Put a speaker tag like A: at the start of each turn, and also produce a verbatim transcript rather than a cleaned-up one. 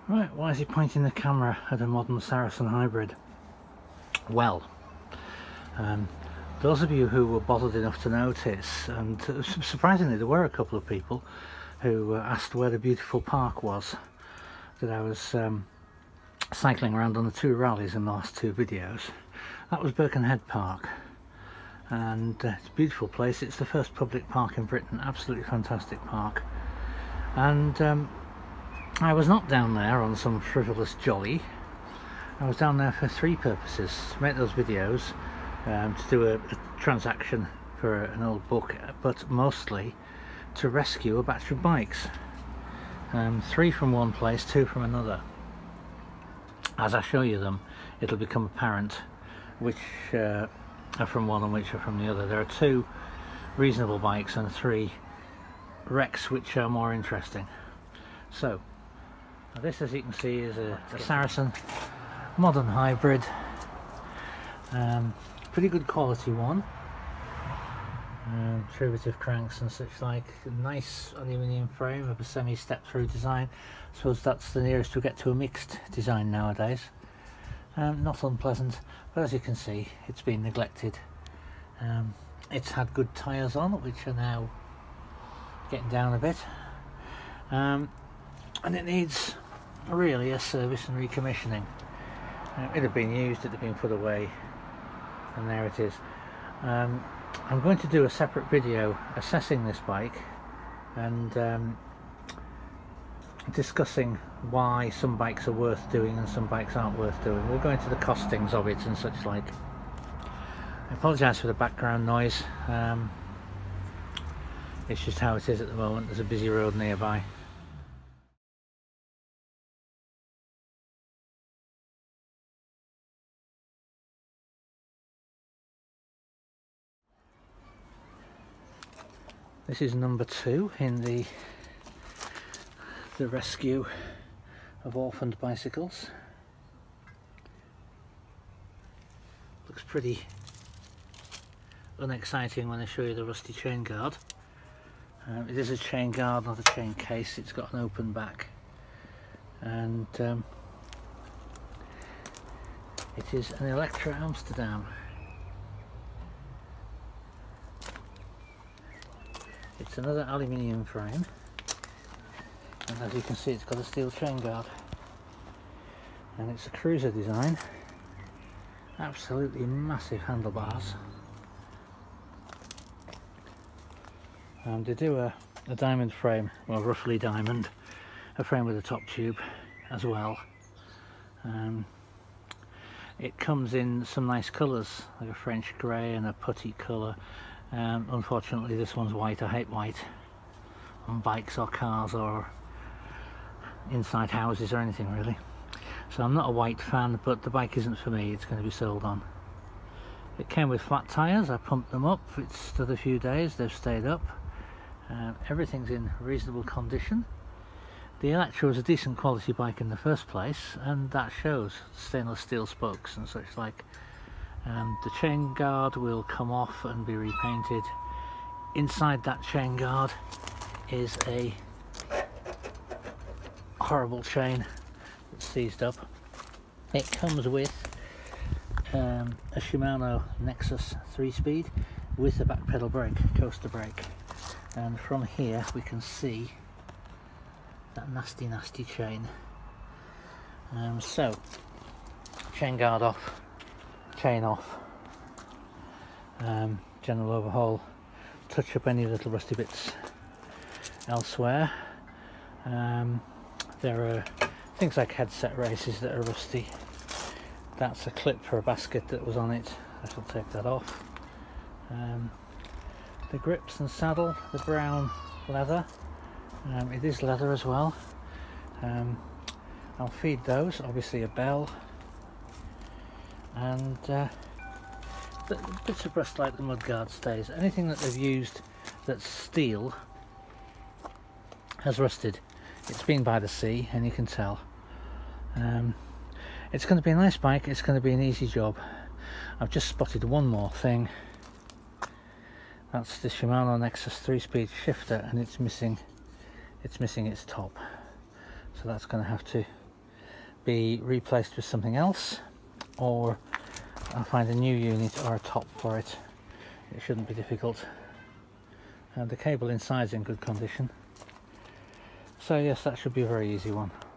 A: Right, why is he pointing the camera at a modern Saracen hybrid? Well, um, those of you who were bothered enough to notice, and surprisingly there were a couple of people who asked where the beautiful park was that I was um, cycling around on the two rallies in the last two videos. That was Birkenhead Park, and uh, it's a beautiful place. It's the first public park in Britain, absolutely fantastic park. And um, I was not down there on some frivolous jolly. I was down there for three purposes: to make those videos, um, to do a, a transaction for an old book, but mostly to rescue a batch of bikes. Um, three from one place, two from another. As I show you them, it'll become apparent which uh, are from one and which are from the other. There are two reasonable bikes and three wrecks which are more interesting. So this, as you can see, is a, a Saracen modern hybrid, um, pretty good quality one, um, derivative cranks and such like, a nice aluminium frame of a semi step through design. I suppose that's the nearest we get to a mixed design nowadays. Um, not unpleasant, but as you can see, it's been neglected. Um, it's had good tyres on, which are now getting down a bit, um, and it needs really a service and recommissioning. Uh, it had been used, it had been put away, and there it is. Um, I'm going to do a separate video assessing this bike and um, discussing why some bikes are worth doing and some bikes aren't worth doing. We'll go into the costings of it and such like. I apologise for the background noise. Um, it's just how it is at the moment. There's a busy road nearby. This is number two in the the rescue of orphaned bicycles. Looks pretty unexciting when I show you the rusty chain guard. Um, it is a chain guard, not a chain case. It's got an open back, and um, it is an Electra Amsterdam. It's another aluminium frame, and as you can see, it's got a steel chain guard, and it's a cruiser design. Absolutely massive handlebars, and they do a, a diamond frame, well, roughly diamond, a frame with a top tube as well. Um, it comes in some nice colours, like a French grey and a putty colour. Um, unfortunately this one's white. I hate white on bikes or cars or inside houses or anything really, so I'm not a white fan, but the bike isn't for me. It's going to be sold on. It came with flat tyres. I pumped them up. It's stood a few days, they've stayed up. Um, everything's in reasonable condition. The Electra was a decent quality bike in the first place, and that shows. Stainless steel spokes and such like. Um, the chain guard will come off and be repainted. Inside that chain guard is a horrible chain that's seized up. It comes with um, a Shimano Nexus three speed with a back pedal brake, coaster brake, and from here we can see that nasty nasty chain. Um, so chain guard off, chain off, um, general overhaul, touch up any little rusty bits elsewhere. Um, there are things like headset races that are rusty. That's a clip for a basket that was on it. I shall take that off. Um, the grips and saddle, the brown leather, um, it is leather as well. Um, I'll feed those, obviously a bell, and uh, bits of rust like the mudguard stays. Anything that they've used that's steel has rusted. It's been by the sea and you can tell. Um, it's going to be a nice bike, it's going to be an easy job. I've just spotted one more thing. That's the Shimano Nexus three speed shifter, and it's missing it's missing its top, so that's going to have to be replaced with something else, or I'll find a new unit or a top for it. It shouldn't be difficult. And the cable inside is in good condition, so yes, that should be a very easy one.